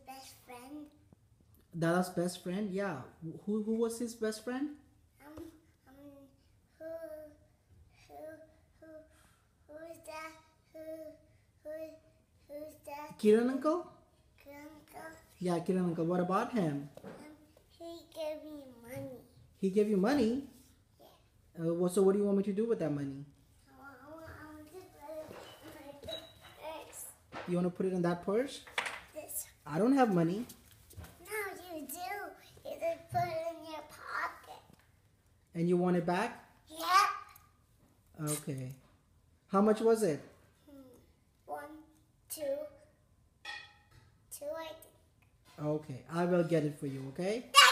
best friend. Dada's best friend? Yeah. Who was his best friend? Um, um, who, who, who's that? Who's that? Kiran uncle? Uncle. Yeah, Kiran uncle. What about him? He gave me money. He gave you money? Yeah. So what do you want me to do with that money? I want to put it in my purse. You want to put it in that purse? This. I don't have money. No, you do. You just put it in your pocket. And you want it back? Yeah. Okay. How much was it? 1, 2, 2, I think. Okay, I will get it for you, okay? Thank